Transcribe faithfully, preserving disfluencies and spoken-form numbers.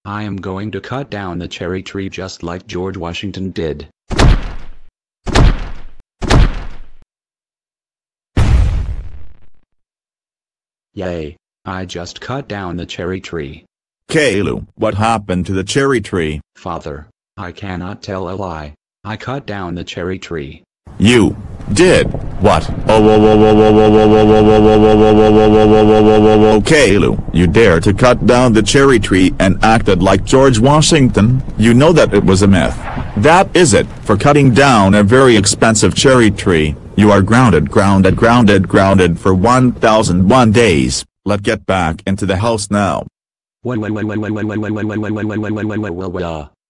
I am going to cut down the cherry tree just like George Washington did. Yay, I just cut down the cherry tree. Caillou, what happened to the cherry tree? Father, I cannot tell a lie. I cut down the cherry tree. You did what? Oh, whoa, whoa, whoa, whoa, whoa, whoa, whoa, whoa, whoa, whoa, whoa, whoa, whoa, whoa, whoa, whoa, whoa, whoa, Caillou, you dare to cut down the cherry tree and acted like George Washington? You know that it was a myth. That is it, for cutting down a very expensive cherry tree. You are grounded, grounded, grounded, grounded for one thousand one days. Let's get back into the house now.